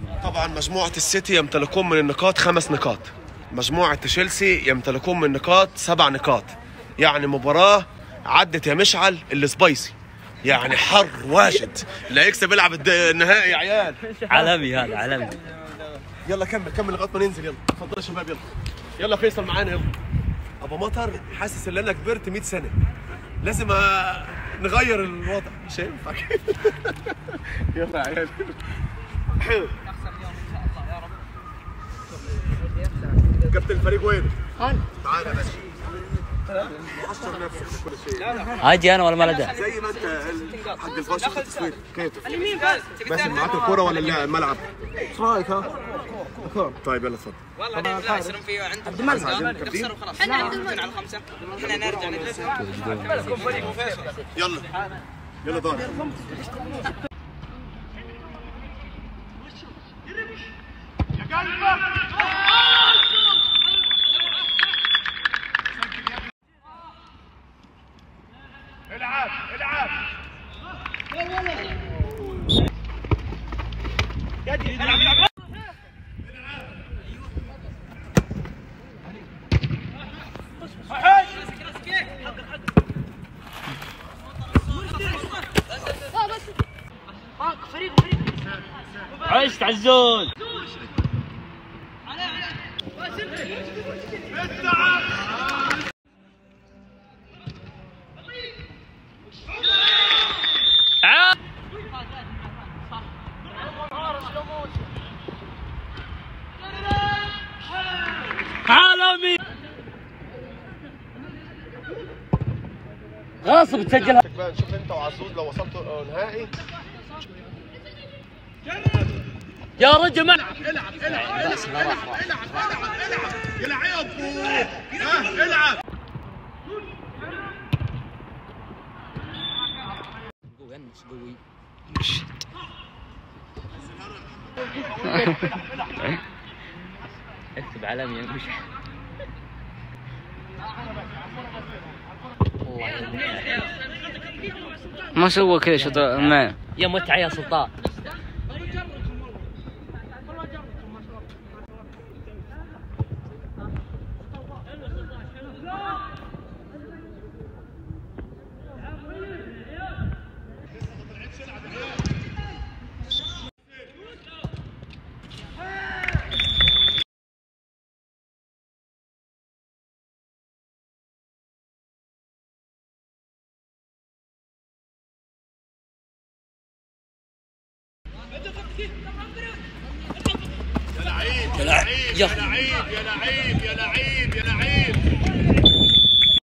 طبعا مجموعة السيتي يمتلكون من النقاط 5 نقاط، مجموعة تشيلسي يمتلكون من النقاط 7 نقاط. يعني مباراة عدت يا مشعل السبايسي، يعني حر واجد. اللي هيكسب يلعب النهائي يا عيال. عالمي هذا عالمي. يلا كمل لغايه ما ننزل. يلا اتفضلوا يا شباب. يلا فيصل معانا. يلا ابو مطر، حاسس ان انا كبرت 100 سنه، لازم نغير الوضع، مش هينفع. يلا يا عيال. كابتن الفريق وين؟ تعال يا باشا. حشر نفسك كل شيء. عادي انا ولا مالدة؟ زي ما انت حق الفاشل في التصوير. كيف؟ اليمين بس معاك الكوره ولا الملعب؟ ايش رايك ها؟ طيب يلا اتفضل. والله لا يصيرون في عندهم نخسر وخلاص. احنا على 5 احنا نرجع لكم فريق وفيصل. يلا دار. يا قلبك العب عشت عزوز. عالمي غاصب تسجلها. شوف انت وعزوز لو وصلتوا نهائي. يا رجل العب يا لعيب. العب قوي. اكتب عالمي يا مشعل. ما سوى كذا شوط ما يا متعة يا سلطان. يا لعيب يا لعيب يا لعيب يا لعيب.